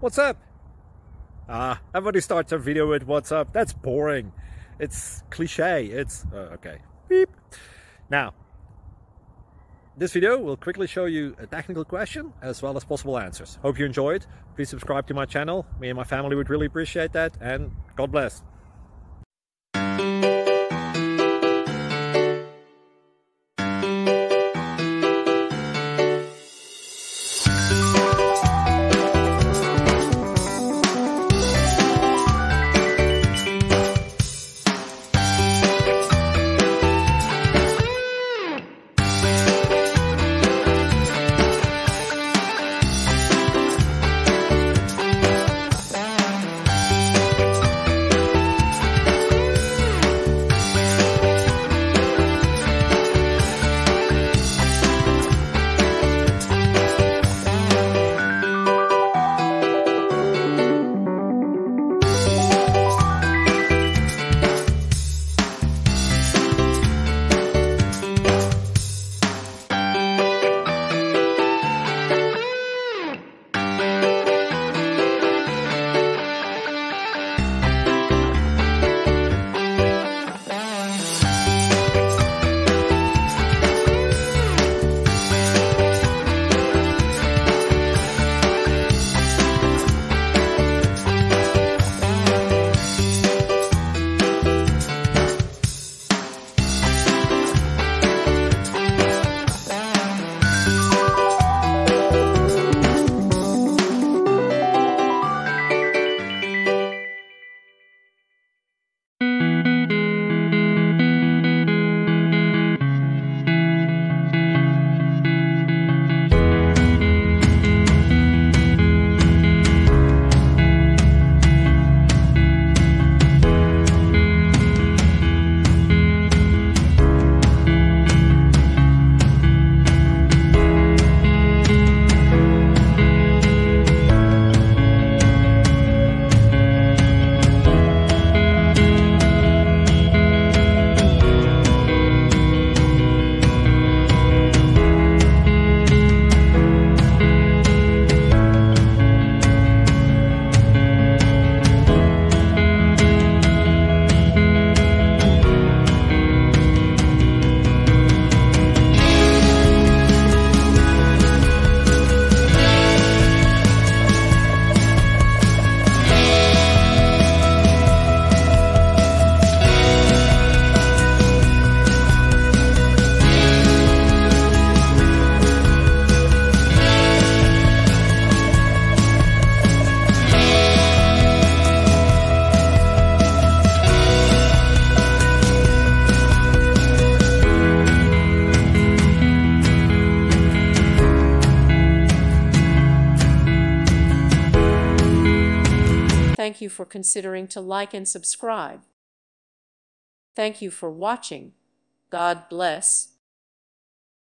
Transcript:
what's up? Everybody starts a video with what's up. That's boring. It's cliche. It's okay. Beep. Now, this video will quickly show you a technical question as well as possible answers. Hope you enjoyed. Please subscribe to my channel. Me and my family would really appreciate that, and God bless. Thank you for considering to like and subscribe. Thank you for watching. God bless.